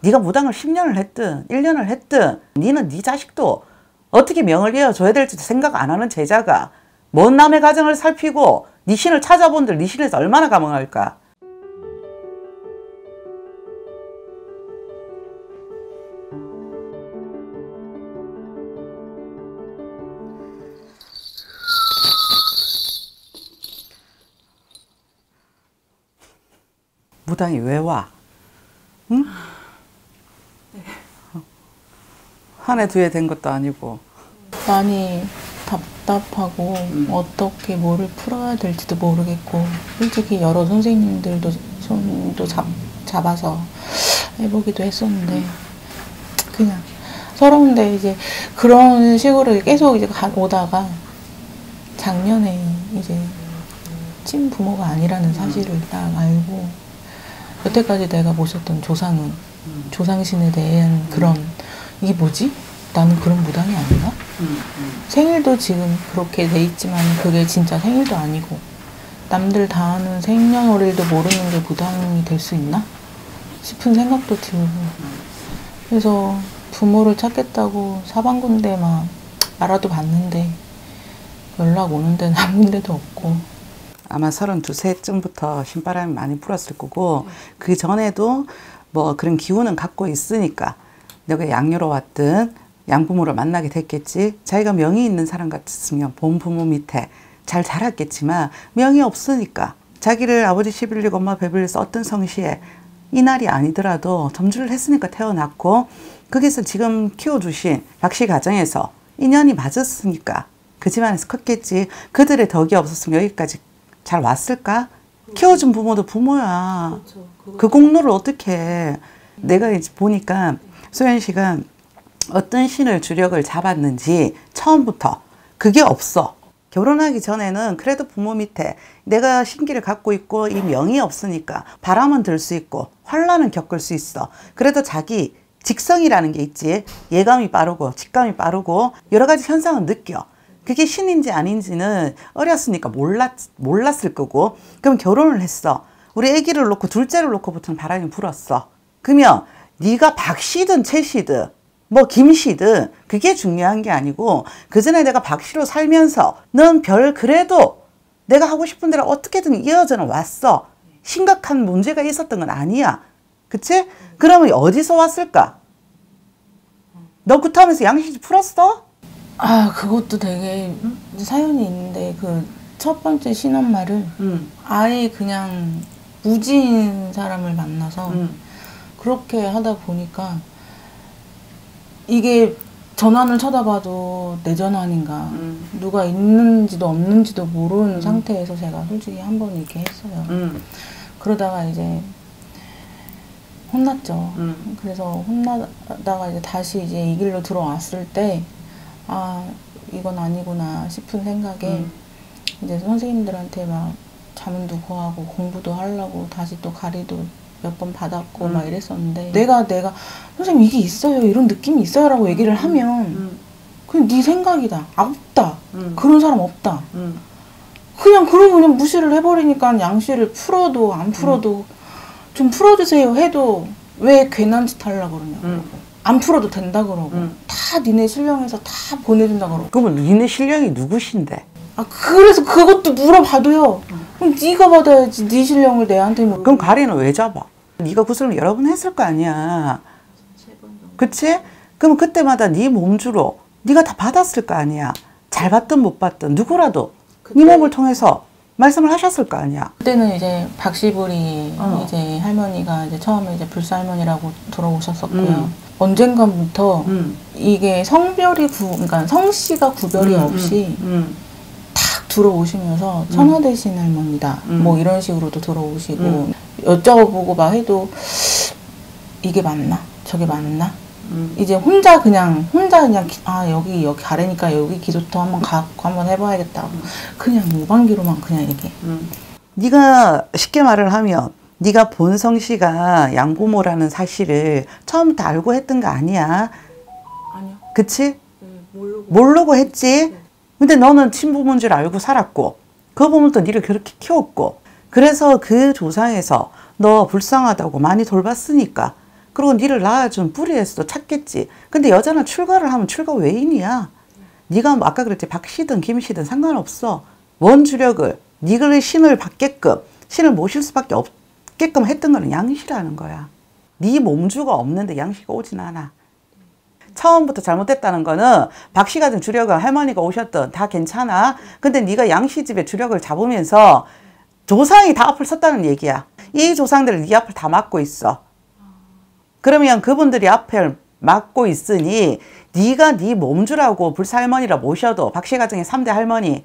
네가 무당을 10년을 했든 1년을 했든 니는 네 자식도 어떻게 명을 이어줘야 될지 생각 안 하는 제자가 먼 남의 가정을 살피고 네 신을 찾아본들 네 신에서 얼마나 감흥할까? 무당이 왜 와? 응? 네. 한 해 두 해 된 것도 아니고. 많이 답답하고 어떻게 뭐를 풀어야 될지도 모르겠고 솔직히 여러 선생님들도 손도 잡아서 해보기도 했었는데 그냥 서러운데 이제 그런 식으로 계속 이제 오다가 작년에 이제 친부모가 아니라는 사실을 딱 알고 여태까지 내가 모셨던 조상은 조상신에 대한 그런 이게 뭐지? 나는 그런 무당이 아닌가? 생일도 지금 그렇게 돼 있지만 그게 진짜 생일도 아니고 남들 다 하는 생년월일도 모르는 게 무당이 될 수 있나? 싶은 생각도 들고 그래서 부모를 찾겠다고 사방군데 막 알아도 봤는데 연락 오는 데는 한 군데도 없고 아마 32세쯤부터 신바람이 많이 불었을 거고 그 전에도 뭐 그런 기운은 갖고 있으니까 내가 양녀로 왔든 양부모를 만나게 됐겠지. 자기가 명이 있는 사람 같았으면 본부모 밑에 잘 자랐겠지만 명이 없으니까 자기를 아버지 11리 엄마 배불리 썼던 성시에 이날이 아니더라도 점주를 했으니까 태어났고 거기서 지금 키워주신 박씨 가정에서 인연이 맞았으니까 그 집안에서 컸겠지. 그들의 덕이 없었으면 여기까지 잘 왔을까? 그렇죠. 키워준 부모도 부모야. 그렇죠. 그 공로를 어떻게 해. 내가 이제 보니까 소연 씨가 어떤 신을 주력을 잡았는지 처음부터 그게 없어. 결혼하기 전에는 그래도 부모 밑에 내가 신기를 갖고 있고 이 명이 없으니까 바람은 들 수 있고 환란은 겪을 수 있어. 그래도 자기 직성이라는 게 있지. 예감이 빠르고 직감이 빠르고 여러 가지 현상은 느껴. 그게 신인지 아닌지는 어렸으니까 몰랐을 거고. 그럼 결혼을 했어. 우리 아기를 놓고 둘째를 놓고부터는 바람이 불었어. 그러면 네가 박씨든 최씨든 뭐 김씨든 그게 중요한 게 아니고 그전에 내가 박씨로 살면서 넌 별 그래도 내가 하고 싶은 대로 어떻게든 이어져는 왔어. 심각한 문제가 있었던 건 아니야. 그치? 그러면 어디서 왔을까? 너 그렇다면서 양씨지 풀었어? 아 그것도 되게 사연이 있는데 그 첫 번째 신혼말을 아예 그냥 무지인 사람을 만나서 그렇게 하다 보니까 이게 전환을 쳐다봐도 내 전환인가 누가 있는지도 없는지도 모르는 상태에서 제가 솔직히 한 번 이렇게 했어요. 그러다가 이제 혼났죠. 그래서 혼나다가 이제 다시 이제 이 길로 들어왔을 때 아 이건 아니구나 싶은 생각에 이제 선생님들한테 막 자문도 구하고 공부도 하려고 다시 또 가리도 몇 번 받았고 막 이랬었는데 내가 선생님 이게 있어요 이런 느낌이 있어요 라고 얘기를 하면 그냥 네 생각이다 없다 그런 사람 없다 그냥 그러고 그냥 무시를 해버리니까 양씨를 풀어도 안 풀어도 좀 풀어주세요 해도 왜 괜한 짓 하려고 그러냐고 안 풀어도 된다 그러고 다 니네 신령에서 다 보내준다 그러고 그러면 니네 신령이 누구신데? 아 그래서 그것도 물어봐도요 그럼 네가 받아야지 네 신령을 내한테 물어봐. 그럼 가리는 왜 잡아? 네가 구슬을 여러 번 했을 거 아니야. 그치? 그럼 그때마다 네 몸주로 네가 다 받았을 거 아니야. 잘 받든 못 받든 누구라도 네 몸을 통해서 말씀을 하셨을 거 아니야. 그때는 이제 박시부리 이제 할머니가 이제 처음에 이제 불사할머니라고 들어오셨었고요. 언젠가부터 이게 성별이 그러니까 성씨가 구별이 없이 탁 들어오시면서 천하대신 할머니다 뭐 이런 식으로도 들어오시고 여쭤보고 막 해도 이게 맞나 저게 맞나 이제 혼자 그냥 아 여기 가래니까 여기 기도터 한번 가고 한번 해봐야겠다 그냥 무방기로만 그냥 이렇게 네가 쉽게 말을 하면 네가 본 성씨가 양부모라는 사실을 처음부터 알고 했던 거 아니야. 아니요. 그치? 모르고 했지. 근데 너는 친부모인 줄 알고 살았고 그 부모도 니를 그렇게 키웠고 그래서 그 조상에서 너 불쌍하다고 많이 돌봤으니까 그리고 니를 낳아준 뿌리에서도 찾겠지. 근데 여자는 출가를 하면 출가 외인이야. 네가 뭐 아까 그랬지, 박씨든 김씨든 상관없어. 원주력을, 니가 신을 받게끔, 신을 모실 수밖에 없게끔 했던 거는 양씨라는 거야. 네 몸주가 없는데 양씨가 오진 않아. 처음부터 잘못됐다는 거는 박씨가든 주력은 할머니가 오셨든 다 괜찮아. 근데 네가 양씨 집에 주력을 잡으면서 조상이 다 앞을 섰다는 얘기야. 이 조상들을 네 앞을 다 막고 있어. 그러면 그분들이 앞을 막고 있으니 네가 네 몸주라고 불사할머니라 모셔도 박씨 가정의 3대 할머니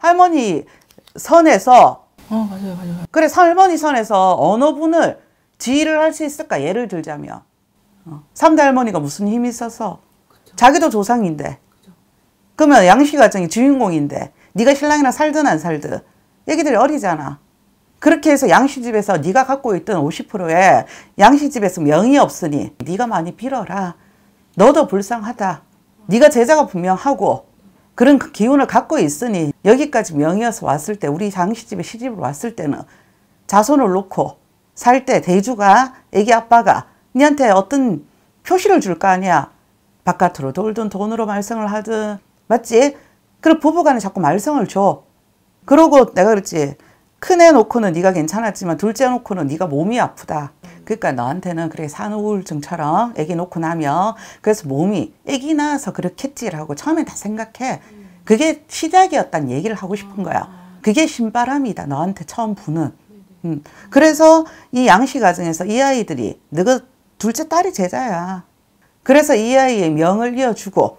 선에서 맞아요. 그래, 할머니 선에서 어느 분을 지휘를 할 수 있을까? 예를 들자면 3대 할머니가 무슨 힘이 있어서 자기도 조상인데 그러면 양씨 가정이 주인공인데 네가 신랑이랑 살든 안 살든 애기들이 어리잖아. 그렇게 해서 양씨 집에서 네가 갖고 있던 50%에 양씨 집에서 명이 없으니 네가 많이 빌어라. 너도 불쌍하다. 네가 제자가 분명하고 그런 그 기운을 갖고 있으니 여기까지 명이어서 왔을 때 우리 양씨 집에 시집을 왔을 때는 자손을 놓고 살 때 대주가 애기 아빠가 니한테 어떤 표시를 줄 거 아니야. 바깥으로 돌든 돈으로 말썽을 하든 맞지? 그리고 부부간에 자꾸 말썽을 줘. 그러고 내가 그랬지. 큰애 놓고는 네가 괜찮았지만 둘째 놓고는 네가 몸이 아프다. 그러니까 너한테는 그래 산후우울증처럼 애기 놓고 나면 그래서 몸이 애기 낳아서 그렇겠지라고 처음에 다 생각해. 그게 시작이었다는 얘기를 하고 싶은 거야. 그게 신바람이다. 너한테 처음 부는. 그래서 이 양씨 가정에서 이 아이들이 너가 둘째 딸이 제자야. 그래서 이 아이의 명을 이어주고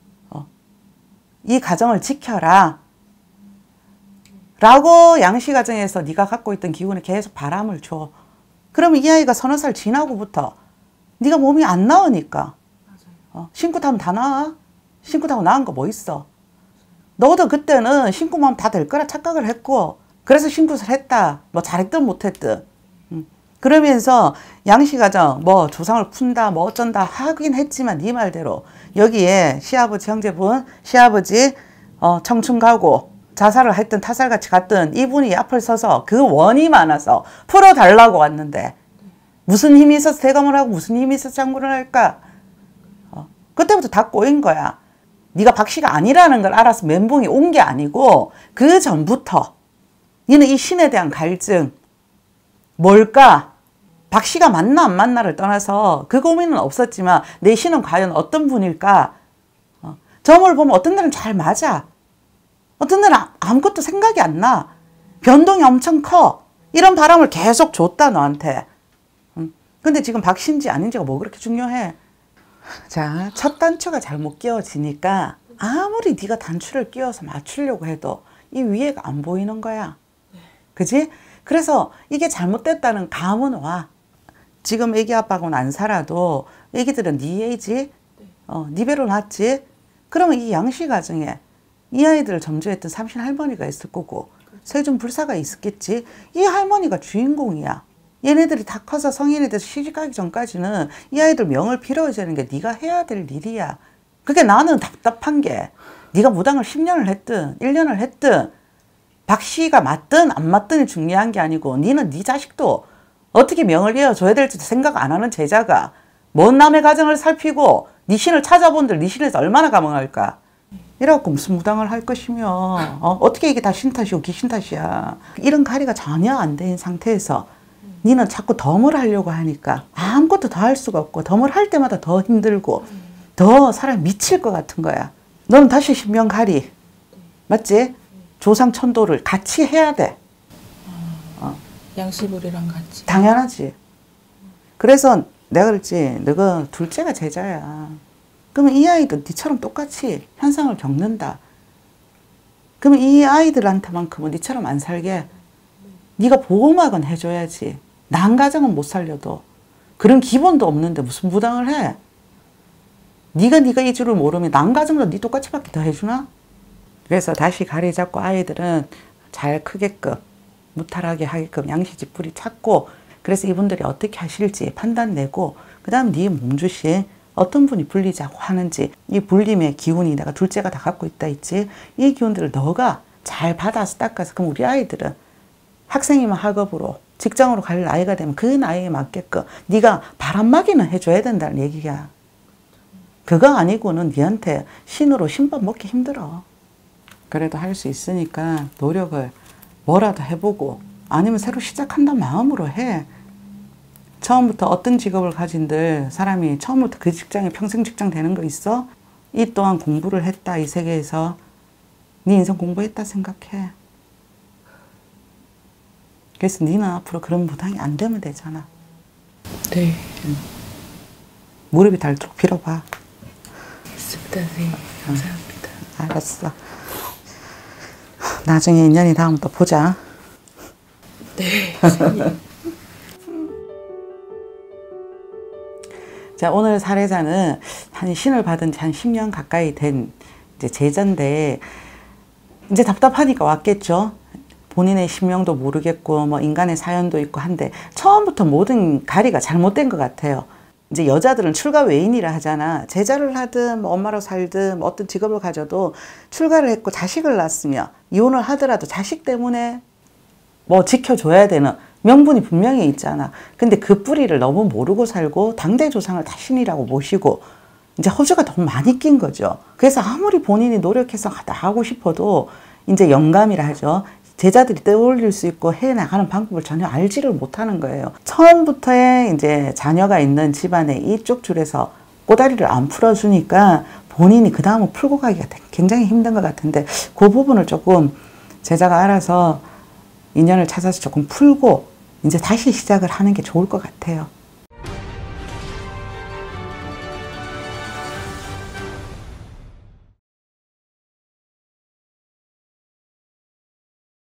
이 가정을 지켜라. 라고 양씨 가정에서 네가 갖고 있던 기운에 계속 바람을 줘. 그러면 이 아이가 서너 살 지나고부터 네가 몸이 안 나으니까 신고 타면 다 나아. 신고 타고 나은 거 뭐 있어. 너도 그때는 신고만 다 될 거라 착각을 했고 그래서 신고를 했다. 뭐 잘했든 못했든. 그러면서 양씨 가정 뭐 조상을 푼다 뭐 어쩐다 하긴 했지만 네 말대로 여기에 시아버지 형제분 시아버지 청춘 가고 자살을 했든 타살같이 갔든 이분이 앞을 서서 그 원이 많아서 풀어달라고 왔는데 무슨 힘이 있어서 대감을 하고 무슨 힘이 있어서 장구를 할까. 그때부터 다 꼬인 거야. 네가 박씨가 아니라는 걸 알아서 멘붕이 온 게 아니고 그 전부터 너는 이 신에 대한 갈증 뭘까? 박씨가 맞나 안 맞나를 떠나서 그 고민은 없었지만 내 신은 과연 어떤 분일까? 점을 보면 어떤 날은 잘 맞아. 어떤 날은 아무것도 생각이 안 나. 변동이 엄청 커. 이런 바람을 계속 줬다 너한테. 근데 지금 박씨인지 아닌지가 뭐 그렇게 중요해. 자, 첫 단추가 잘못 끼워지니까 아무리 네가 단추를 끼워서 맞추려고 해도 이 위에가 안 보이는 거야. 그지? 그래서 이게 잘못됐다는 감은 와. 지금 애기 아빠하고는 안 살아도 애기들은 네 애지? 네 배로 낳았지? 그러면 이 양씨 가정에 이 아이들을 점주했던 삼신 할머니가 있을 거고 세존 불사가 있었겠지. 이 할머니가 주인공이야. 얘네들이 다 커서 성인이 돼서 시집가기 전까지는 이 아이들 명을 빌어야 되는 게 네가 해야 될 일이야. 그게 나는 답답한 게 네가 무당을 10년을 했든 1년을 했든 박씨가 맞든 안 맞든이 중요한 게 아니고 니는 네 자식도 어떻게 명을 이어줘야 될지도 생각 안 하는 제자가 먼 남의 가정을 살피고 네 신을 찾아본들 네 신에서 얼마나 감흥할까. 이래갖고 무슨 무당을 할 것이며 어떻게 이게 다 신 탓이고 귀신 탓이야. 이런 가리가 전혀 안 된 상태에서 니는 자꾸 덤을 하려고 하니까 아무것도 더 할 수가 없고 덤을 할 때마다 더 힘들고 더 사람이 미칠 것 같은 거야. 너는 다시 신명가리 맞지? 조상 천도를 같이 해야 돼. 양씨불이랑 같이. 당연하지. 그래서 내가 그랬지. 너가 둘째가 제자야. 그러면 이 아이도 니처럼 똑같이 현상을 겪는다. 그러면 이 아이들한테만큼은 니처럼 안 살게 네가 보호막은 해줘야지. 난 가정은 못 살려도 그런 기본도 없는데 무슨 무당을 해. 네가 이 줄을 모르면 난 가정도 네 똑같이 밖에 더 해주나? 그래서 다시 가리 잡고 아이들은 잘 크게끔 무탈하게 하게끔 양시집 뿌리 찾고 그래서 이분들이 어떻게 하실지 판단 내고 그 다음 네 몸주신 어떤 분이 불리자고 하는지 이 불림의 기운이 내가 둘째가 다 갖고 있다 했지. 이 기운들을 너가 잘 받아서 닦아서 그럼 우리 아이들은 학생이면 학업으로, 직장으로 갈 나이가 되면 그 나이에 맞게끔 네가 바람막이는 해줘야 된다는 얘기야. 그거 아니고는 니한테 신으로 신밥 먹기 힘들어. 그래도 할 수 있으니까 노력을 뭐라도 해보고 아니면 새로 시작한다는 마음으로 해. 처음부터 어떤 직업을 가진들 사람이 처음부터 그 직장이 평생 직장 되는 거 있어? 이 또한 공부를 했다. 이 세계에서 네 인생 공부했다 생각해. 그래서 니는 앞으로 그런 부담이 안 되면 되잖아. 네. 무릎이 닳도록 빌어봐. 있습니다. 네. 감사합니다. 알았어. 나중에 인연이 닿으면 또 보자. 네. 자, 오늘 사례자는 한 신을 받은 지 한 10년 가까이 된 이제 제자인데, 이제 답답하니까 왔겠죠. 본인의 신명도 모르겠고, 뭐 인간의 사연도 있고 한데, 처음부터 모든 가리가 잘못된 것 같아요. 이제 여자들은 출가 외인이라 하잖아. 제자를 하든, 뭐 엄마로 살든, 뭐 어떤 직업을 가져도 출가를 했고 자식을 낳았으며, 이혼을 하더라도 자식 때문에 뭐 지켜줘야 되는 명분이 분명히 있잖아. 근데 그 뿌리를 너무 모르고 살고 당대 조상을 다 신이라고 모시고 이제 허주가 너무 많이 낀 거죠. 그래서 아무리 본인이 노력해서 다 하고 싶어도 이제 영감이라 하죠. 제자들이 떠올릴 수 있고 해나가는 방법을 전혀 알지를 못하는 거예요. 처음부터의 이제 자녀가 있는 집안에 이쪽 줄에서 꼬다리를 안 풀어주니까 본인이 그 다음은 풀고 가기가 굉장히 힘든 것 같은데, 그 부분을 조금 제자가 알아서 인연을 찾아서 조금 풀고 이제 다시 시작을 하는 게 좋을 것 같아요.